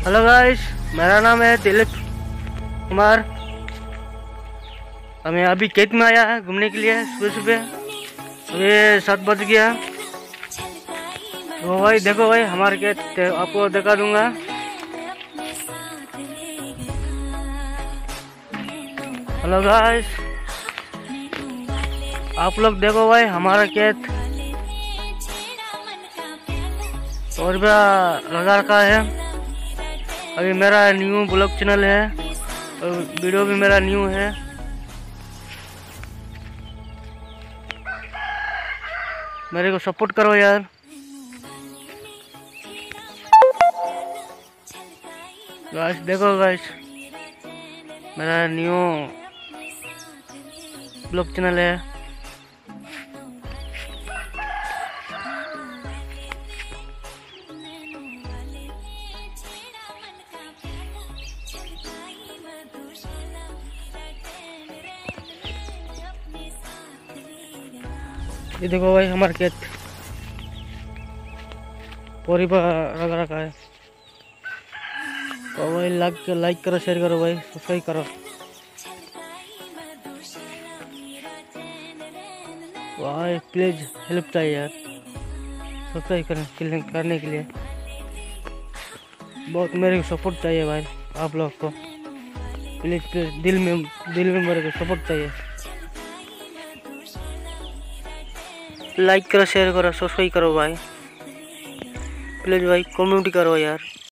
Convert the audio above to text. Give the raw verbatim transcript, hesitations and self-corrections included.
Hello guys, मेरा नाम है दिलीप कुमार। हमें अभी खेत में आया है घूमने के लिए सुबह सुबह। अभी सात बज गया। तो भाई देखो भाई हमारे खेत आपको दिखा दूंगा। हेलो गाइस, आप लोग देखो भाई हमारा खेत और लगा रखा है। अभी मेरा न्यू ब्लॉग चैनल है और वीडियो भी मेरा न्यू है। मेरे को सपोर्ट करो यार। गाइस देखो गाइस, मेरा न्यू ब्लॉग चैनल है। ये देखो भाई हमारा खेत पूरी लग रखा है। तो भाई लाइक लाइक करो, शेयर करो भाई, सब्सक्राइब करो। भाई प्लीज हेल्प चाहिए यार, सब्सक्राइब करने करने के लिए बहुत मेरे को सपोर्ट चाहिए भाई। आप लोग को प्लीज प्लीज दिल में दिल में मेरे को सपोर्ट चाहिए। लाइक करो, शेयर करो, सब्सक्राइब करो भाई, प्लीज भाई कमेंट करो यार।